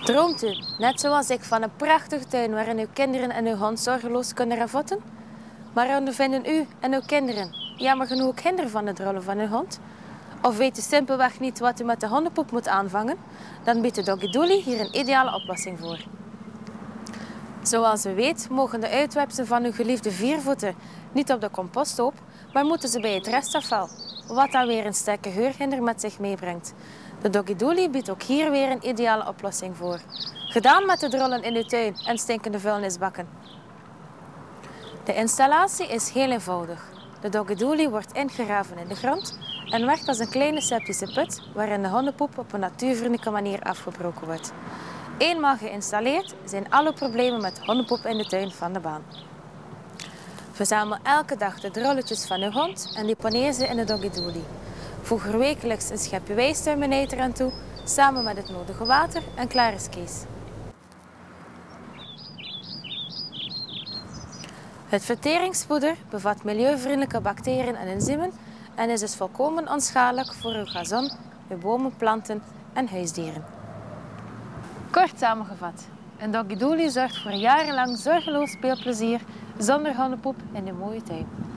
Droomt u, net zoals ik, van een prachtige tuin waarin uw kinderen en uw hond zorgeloos kunnen ravotten? Maar ondervinden u en uw kinderen jammer genoeg ook hinder van het rollen van uw hond? Of weet u simpelweg niet wat u met de hondenpoep moet aanvangen? Dan biedt de Doggy Dooley hier een ideale oplossing voor. Zoals u weet mogen de uitwepsen van uw geliefde viervoeten niet op de composthoop, maar moeten ze bij het restafval, wat dan weer een sterke geurhinder met zich meebrengt. De Doggy Dooley biedt ook hier weer een ideale oplossing voor. Gedaan met de drollen in uw tuin en stinkende vuilnisbakken. De installatie is heel eenvoudig. De Doggy Dooley wordt ingegraven in de grond en werkt als een kleine septische put waarin de hondenpoep op een natuurvriendelijke manier afgebroken wordt. Eenmaal geïnstalleerd zijn alle problemen met hondenpoep in de tuin van de baan. Verzamel elke dag de drolletjes van uw hond en deponeer ze in de Doggy Dooley. Voeg er wekelijks een schepje wijstuinbeneiter aan toe, samen met het nodige water en klaar is Kees. Het verteringspoeder bevat milieuvriendelijke bacteriën en enzymen en is dus volkomen onschadelijk voor uw gazon, uw bomen, planten en huisdieren. Kort samengevat, een Doggy Dooley zorgt voor jarenlang zorgeloos speelplezier zonder hondenpoep in de mooie tuin.